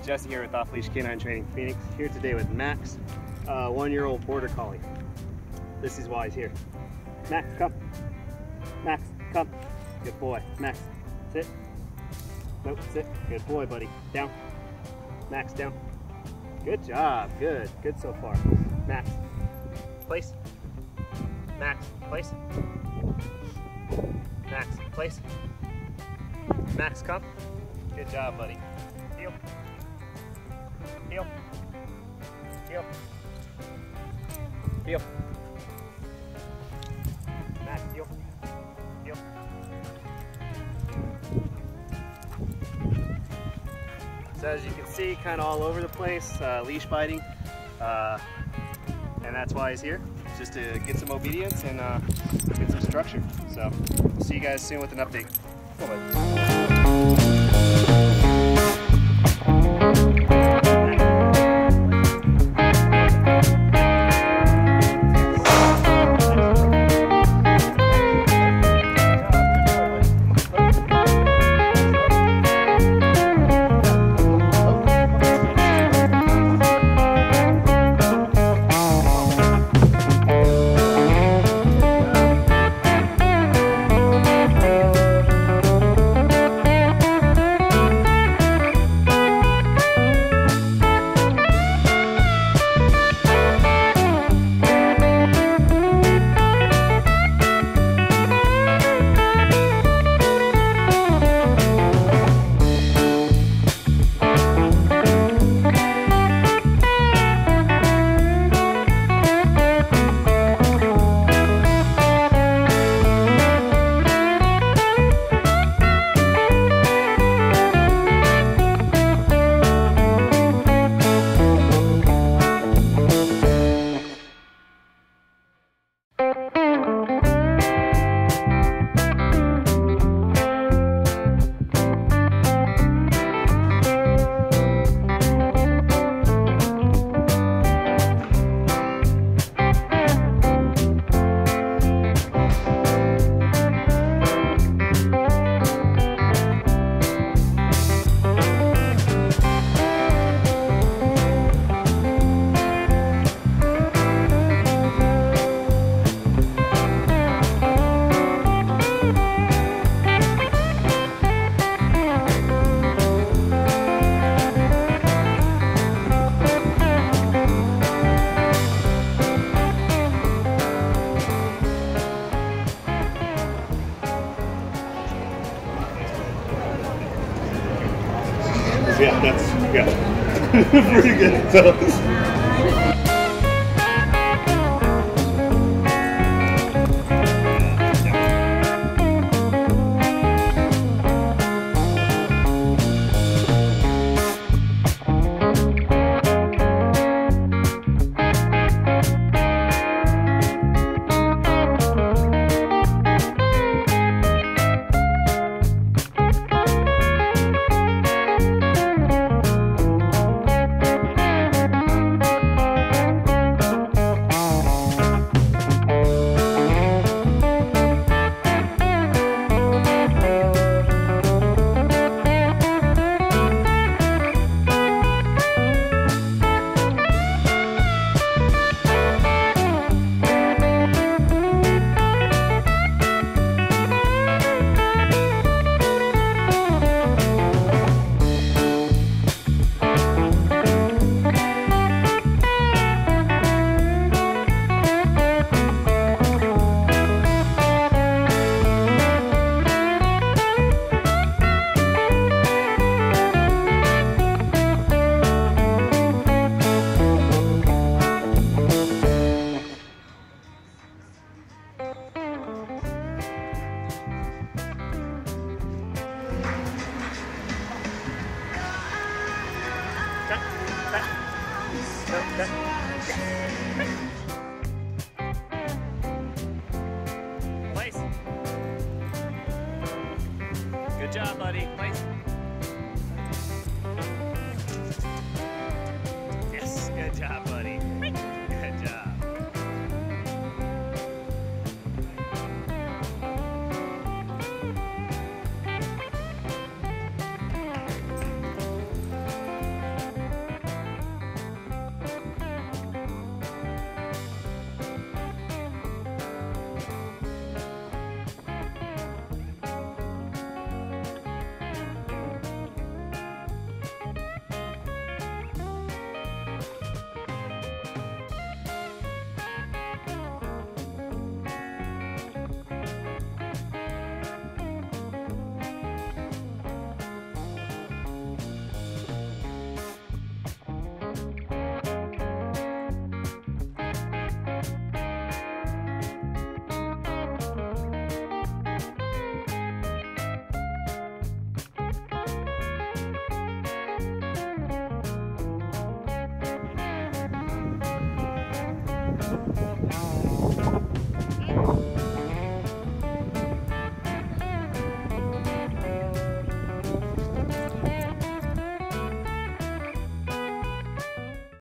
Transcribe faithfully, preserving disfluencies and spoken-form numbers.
Jesse here with Off Leash Canine Training Phoenix. Here today with Max, uh, one-year-old border collie. This is why he's here. Max, come. Max, come. Good boy. Max, sit. Nope, sit. Good boy, buddy. Down. Max, down. Good job. Good. Good so far. Max, place. Max, place. Max, place. Max, come. Good job, buddy. Heel. Heel. Heel. Heel. Max, heel. Heel. So as you can see, kind of all over the place, uh, leash biting, uh, and that's why he's here, just to get some obedience and uh, get some structure. So we'll see you guys soon with an update. Bye-bye. Yeah, that's, yeah, pretty good. So. Place. Good job, buddy. Place.